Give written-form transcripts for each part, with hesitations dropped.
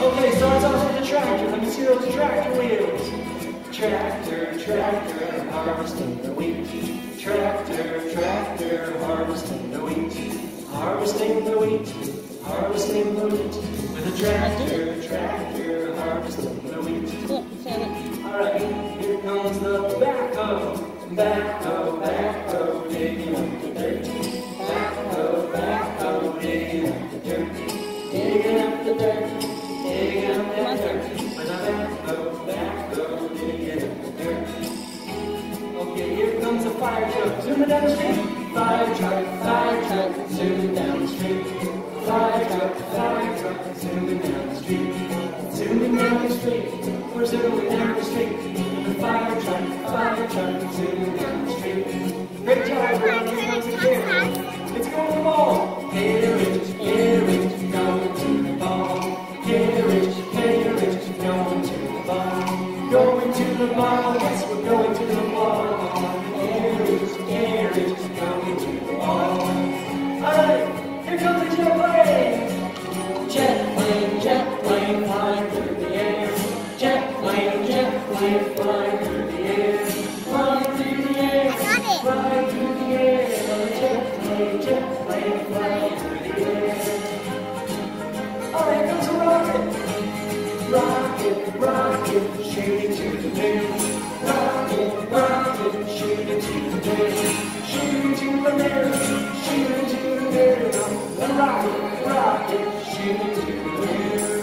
Okay, starts off with the tractor. Let me see those tractor wheels. Tractor, tractor, harvesting the wheat. Tractor, tractor, harvesting the wheat. Harvesting the wheat, harvesting the wheat. With a tractor, tractor, harvesting the wheat. Alright, here comes the backhoe. Backhoe, backhoe, digging up the dirt. Backhoe, backhoe, digging up the dirt. Digging up the dirt, digging up the dirt. With a backhoe, backhoe, digging up the dirt. Okay, here comes a fire truck, zooming down the street. Fire truck, zooming down the street. Fire truck, zooming down the street. Zooming down the street, we're zooming down the street. The fire truck, zooming down the street. Great job, everyone, here comes the carriage. It's going to the ball. Carriage, carriage, going to the ball. Carriage, carriage, going to the ball. Going to the ball, yes, we're going to the ball. Carriage, carriage, going to the ball. Alright, here comes the jet plane. Jet plane, flying through the air. Jet plane, flying through the air. Flying through the air, flying through the air. Jet plane, flying through the air. Oh, here comes a rocket. Rocket, rocket, shooting to the moon. Rocket, rocket, shooting to the moon. Shooting to the moon, shooting to the moon. The rocket, rocket, shooting to the moon.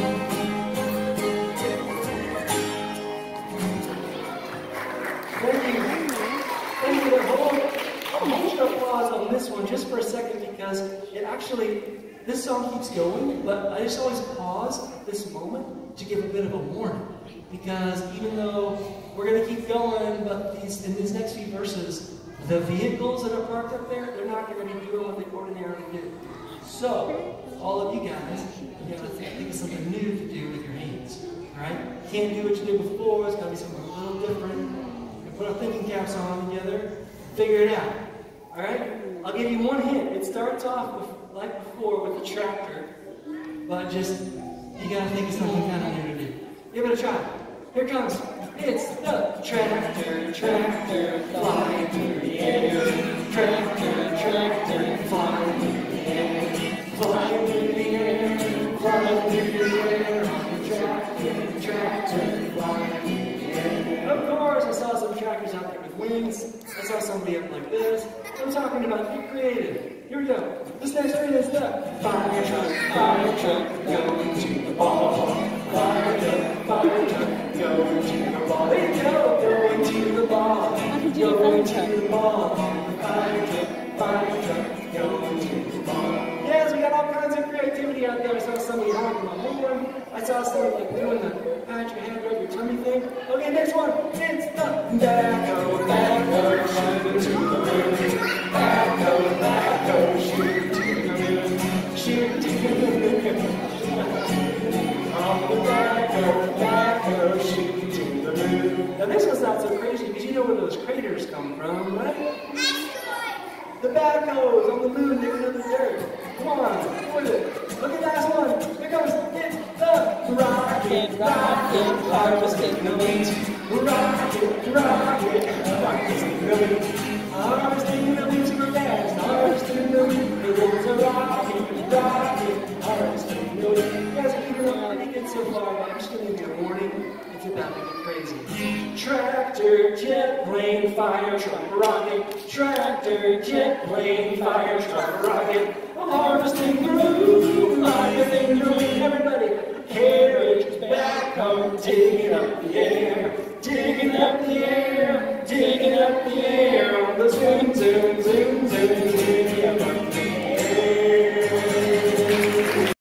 Thank you. Thank you. Hold applause on this one just for a second, because it actually, this song keeps going, but I just always pause this moment to give a bit of a warning. Because even though we're going to keep going, but in these next few verses, the vehicles that are parked up there, they're not going to be doing what they ordinarily do. So, all of you guys, you have to think of something new to do with your hands. Alright? Can't do what you did before, it's got to be something a little different. Put our thinking caps on together, figure it out. Alright? I'll give you one hint. It starts off like before with the tractor, but just, you gotta think of something kind of new to do. Give it a try. Here comes. It's the tractor, tractor, flying through the air. Tractor, tractor, flying through the air. Flying through the air, flying through the air. Tractor, tractor, flying through the air. Of course, I saw some tractors out there with wings. I saw somebody up like this. I'm talking about be creative. Here we go. This next one is the fire truck, going to the ball. Fire truck, going to the ball. There you go, going to the ball. Going to the ball. Fire truck, going to the ball. Yes, we got all kinds of creativity out there. I saw somebody honking a horn. I saw somebody like doing the pat your hand over your tummy thing. Okay, next one. It's the backhoe, shooting to the moon. Backhoe, shooting to the moon. Shooting to the moon. On the backhoe, shooting to the moon. Now this one's not so crazy because you know where those craters come from, right? The backhoes on the moon digging up the dirt. Come on, go with it. Look at the last one. Here comes it's the rocket, harvesting the wheat. Rocket, harvesting the wheat. Harvesting the wheat super fast. Harvesting the wheat. There's a rocket, harvesting the wheat. You guys are keeping up pretty good so far, but I'm just going to give you a warning. It's about to get crazy. Tractor, jet plane, fire truck, rocket. Tractor, jet plane, fire truck, rocket. Harvesting the wheat, harvesting the wheat. Everybody, carriage, backhoe, digging up the air, digging up the air, digging up the air. On the zoom, zoom, zoom, zoom.